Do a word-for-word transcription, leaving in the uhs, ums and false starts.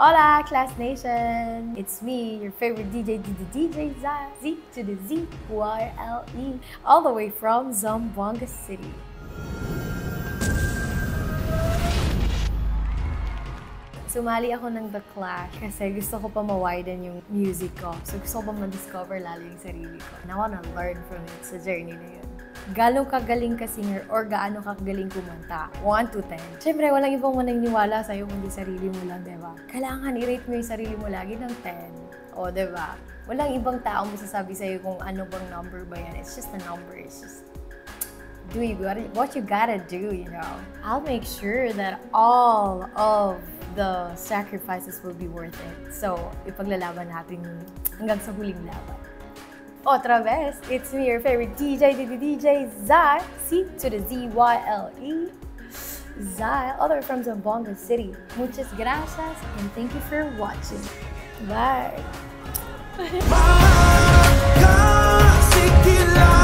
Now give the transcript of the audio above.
Hola, Class Nation! It's me, your favorite D J, the D J Z to the Z Y L E, all the way from Zamboanga City. Sumali ako ng The Clash kasi gusto ko pa ma-widen yung music ko. So gusto ko pa ma-discover lalo yung sarili ko. And I wanna learn from it sa journey na yun. Gano'ng kagaling ka singer or gaano ka kagaling kumanta? one to ten. Siyempre, walang ibang maniniwala sa'yo kundi sarili mo lang, diba? Kailangan i-rate mo yung sarili mo lagi ng ten. O, diba? Walang ibang tao masasabi sa'yo kung ano bang number ba yan. It's just a number. It's just do you gotta, what you gotta do, you know? I'll make sure that all of the sacrifices will be worth it. So, ipaglalaban natin hanggang sa huling laban. Otra vez, it's me, your favorite D J, the D J Zai, C to the Z Y L E, Zai, all the way from Zamboanga City. Muchas gracias and thank you for watching. Bye!